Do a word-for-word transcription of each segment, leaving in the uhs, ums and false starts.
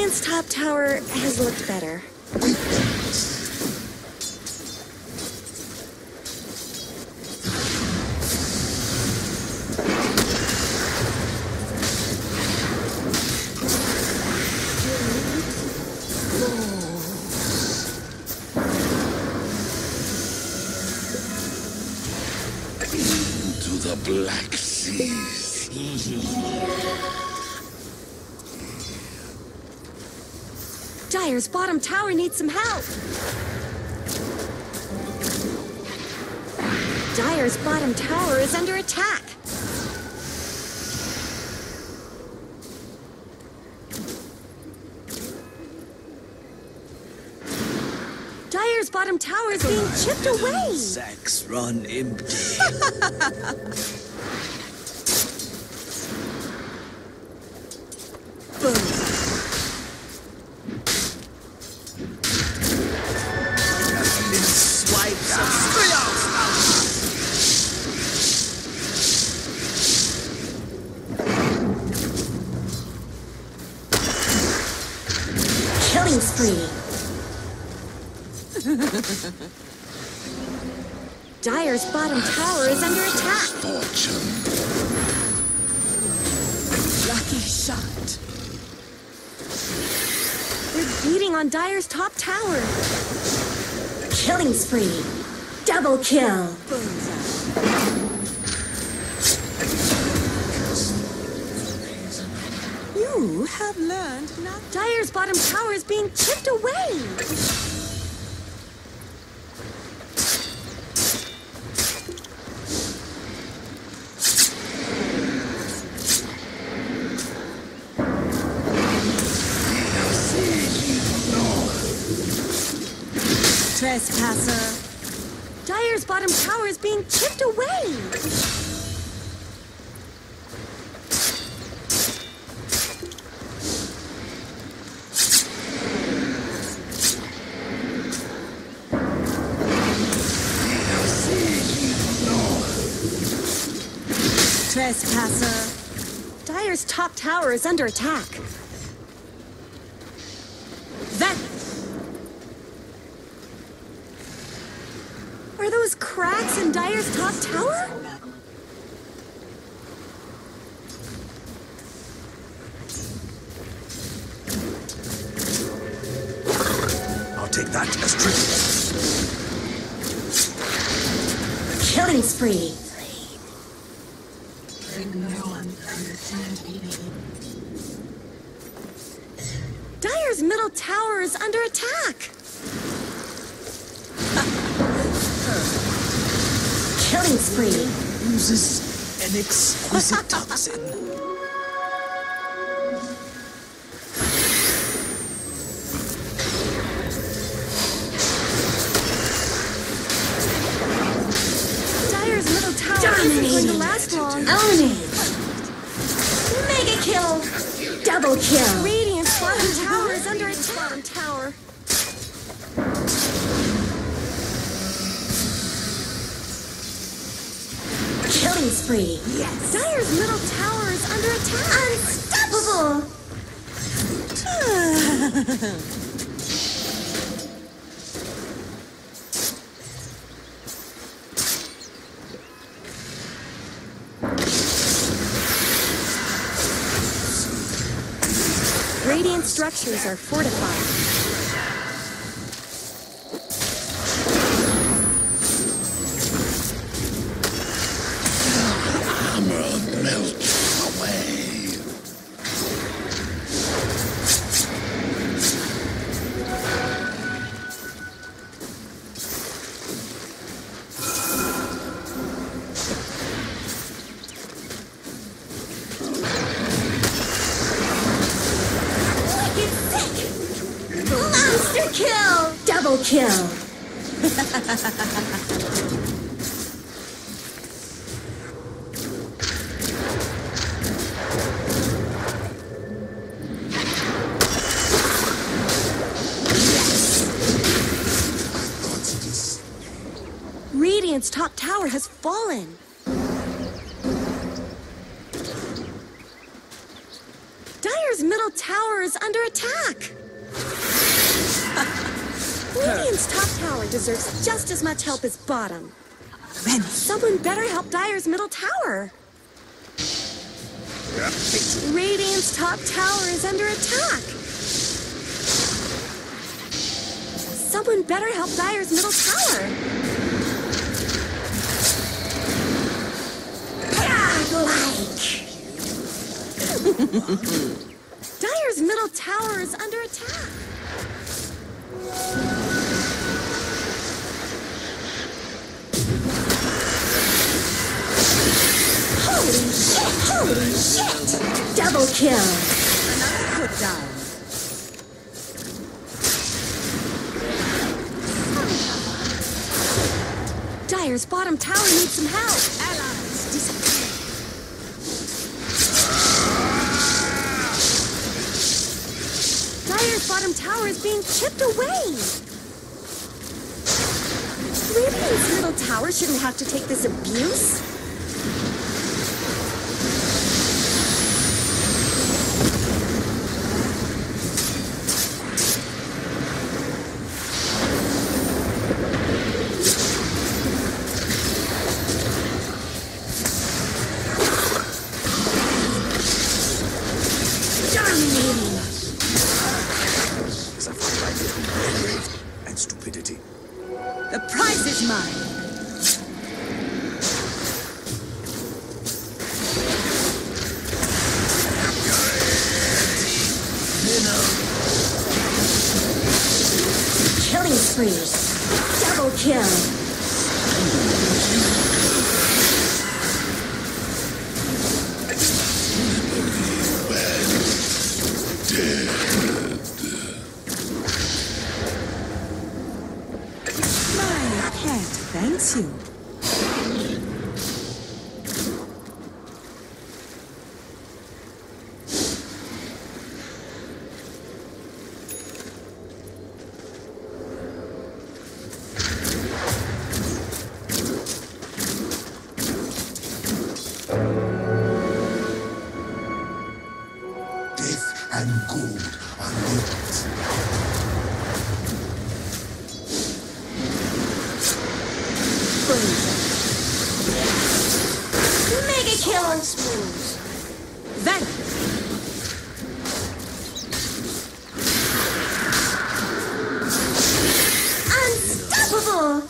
Radiant's top tower has looked better. Into the Black Seas. Dire's bottom tower needs some help. Dire's bottom tower is under attack. Dire's bottom tower is being chipped away. Sacks run empty. Killing spree. Dire's bottom tower is under attack. Fortune. Lucky shot. They're beating on Dire's top tower. Killing spree. Double kill. You have learned not. Dire's bottom tower is being chipped away. Trespasser. Dire's bottom tower is being chipped away. Trespasser. Dire's top tower is under attack. That... Are those cracks in Dire's top tower? I'll take that as tribute. Killing spree. Dire's middle tower is under attack. Killing spree. Uses an exquisite toxin. Dire's middle tower isn't going to last long. Dominate. Mega kill. Double kill. Radiant's bottom tower is under attack. Bottom tower. Killing spree. Yes. Dire's middle tower is under attack. Unstoppable. Radiant structures are fortified. Monster kill! Double kill! Radiant's top tower has fallen. Dire's middle tower is under attack. Radiant's top tower deserves just as much help as bottom. Then Someone better help Dire's middle tower. Radiant's top tower is under attack. Someone better help Dire's middle tower. Godlike. Dire's middle tower is under attack. Holy shit! Holy shit! Double kill! another put down. Dire's bottom tower needs some help. Allies disappear. Dire's bottom tower is being chipped away. Radiant's middle tower shouldn't have to take this abuse. Dominating. As I fight right between bravery and stupidity. The prize is mine. Killing spree. Double kill. My pet thanks you. Death and gold are linked. Mega kill. Then Unstoppable.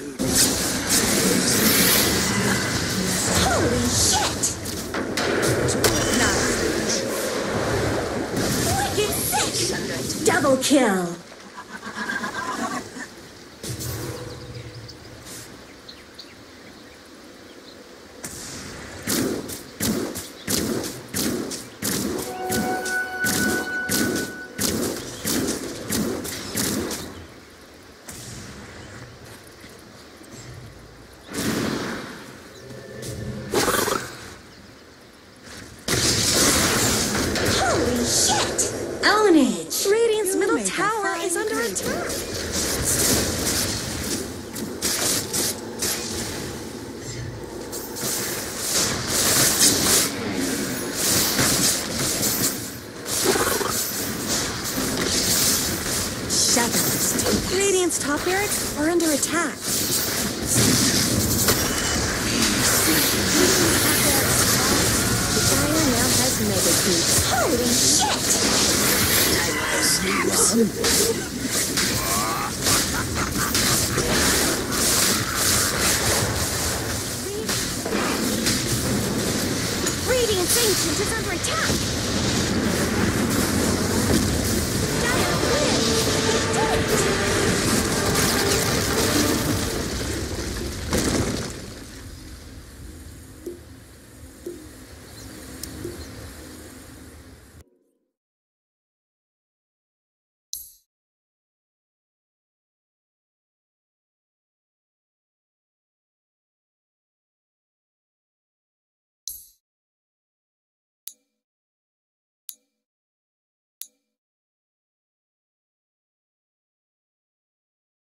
Holy shit. Wicked sick. Double kill. Holy shit! Ownage! Radiant's You middle make a tower fine is under grade. attack. shadows take Radiant's top barracks are under attack. The Dire now has mega creeps. Holy shit! Radiant's ancient is under attack.